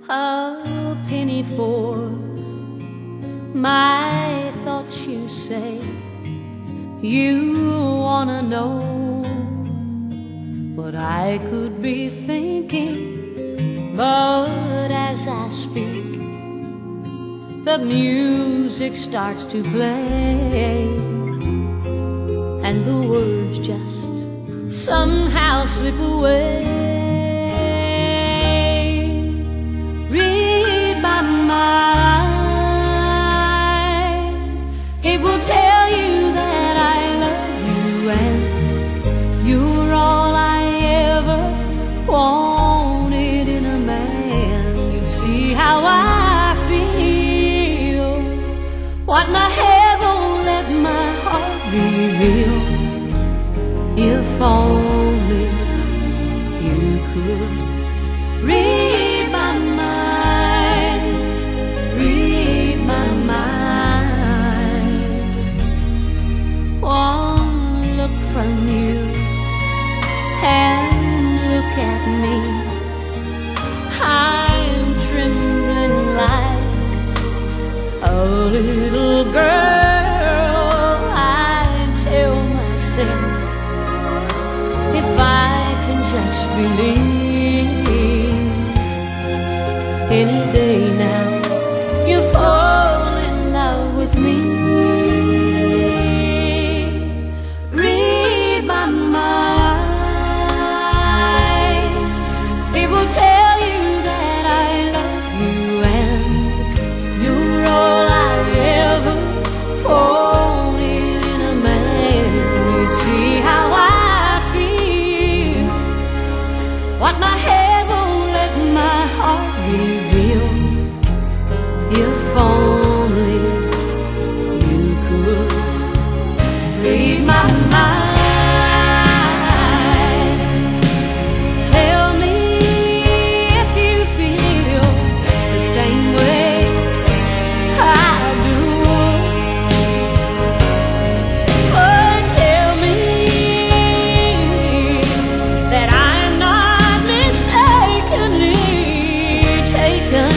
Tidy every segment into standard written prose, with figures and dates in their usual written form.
a penny for my thoughts, you say. You wanna know what I could be thinking, but as I speak, the music starts to play, and the words just somehow slip away. Read my mind, it will tell you that I love you and you're all I ever wanted in a man. You see how I feel, what my head won't let my heart reveal. If only you could read my mind, read my mind. One look from you and look at me, I'm trembling like a little girl. I tell myself, if I can just believe, any day now you fall in love with me. Read my mind, it will tell you that I love you and you're all I ever wanted in a man. You'd see how what my head won't let my heart reveal. If only you could read my mind. Tell me if you feel the same way I do. Oh, tell me that I'm not taken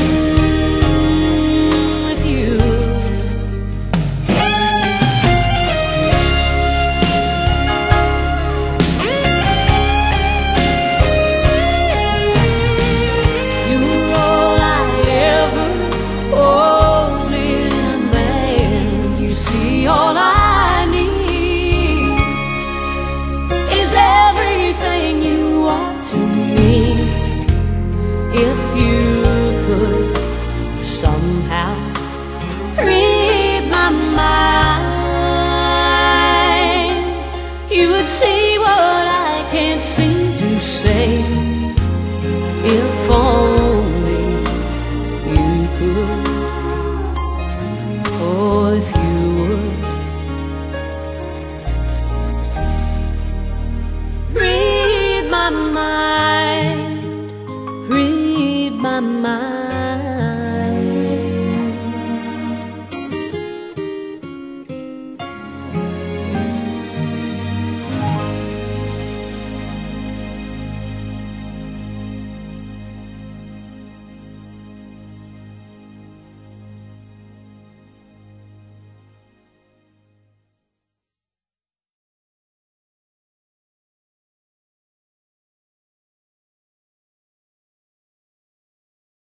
with you. You're all I ever wanted in a man. You see, all I need is everything you are to me. If you could somehow read my mind, you would see what I can't seem to say.